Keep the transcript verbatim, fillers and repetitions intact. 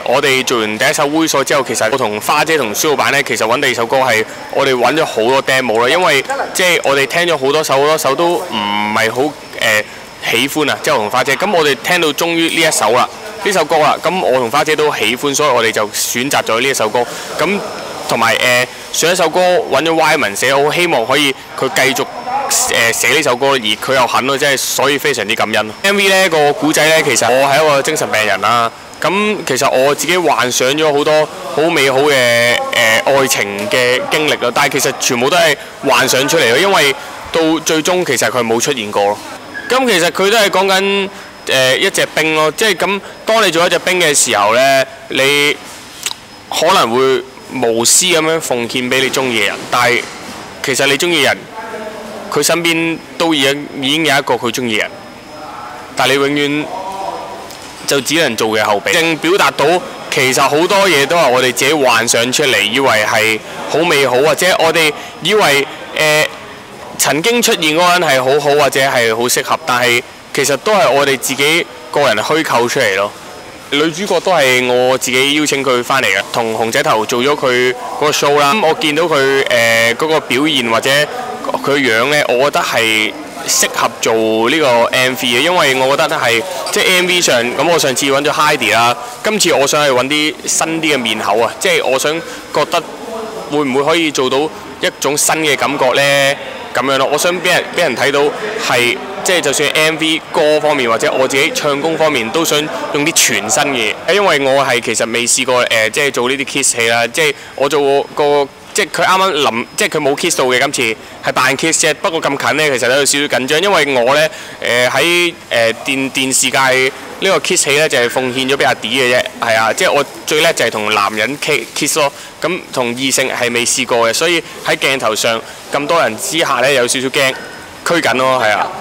我哋做完第一首猥瑣之後，其實我同花姐同蕭老闆咧，其實揾第二首歌係我哋揾咗好多 demo 啦，因為即係我哋聽咗好多首好多首都唔係好誒喜歡啊，即係我同花姐。咁我哋聽到終於呢一首啦，呢首歌啦，咁我同花姐都喜歡，所以我哋就選擇咗呢一首歌。咁同埋誒上一首歌揾咗 Y 文寫，我好希望可以佢繼續誒寫呢首歌，而佢又肯咯，即係所以非常之感恩。M V 呢個古仔呢，其實我係一個精神病人啦。咁其實我自己幻想咗好多好美好嘅誒、呃、愛情嘅經歷咯，但係其實全部都係幻想出嚟咯，因為到最終其實佢冇出現過咯。咁其實佢都係講緊誒一隻兵咯，即係咁當你做一隻兵嘅時候呢，你可能會無私咁樣奉獻俾你中意嘅人，但係其實你中意嘅人，佢身邊都已經已經有一個佢中意嘅人，但係你永遠就只能做嘅後備，正表達到其實好多嘢都係我哋自己幻想出嚟，以為係好美好，或者我哋以為誒、呃、曾經出現嗰個人係好好或者係好適合，但係其實都係我哋自己個人虛構出嚟咯。女主角都係我自己邀請佢翻嚟嘅，同熊仔頭做咗佢嗰個 show 啦。咁我見到佢誒嗰個表現或者佢樣呢，我覺得係適合做呢個 M V 嘅，因為我覺得係即係 M V 上咁，我上次揾咗 Heidi 啦，今次我想去揾啲新啲嘅面口啊，即係我想覺得會唔會可以做到一種新嘅感覺呢？咁樣咯，我想俾人俾人睇到係即係就算 M V 歌方面或者我自己唱功方面都想用啲全新嘅嘢，因為我係其實未試過誒、呃，即係做呢啲 kiss 戲啦，即係我做個即係佢啱啱臨，即係佢冇 kiss 到嘅，今次係扮 kiss 啫。不過咁近呢，其實都有少少緊張，因為我呢誒喺誒電電視界呢個 kiss 戲呢，就係、是、奉獻咗俾阿 D 嘅啫，係啊，即係我最叻就係同男人 kiss 咯，咁同異性係未試過嘅，所以喺鏡頭上咁多人之下呢，有少少驚，拘緊咯，係啊。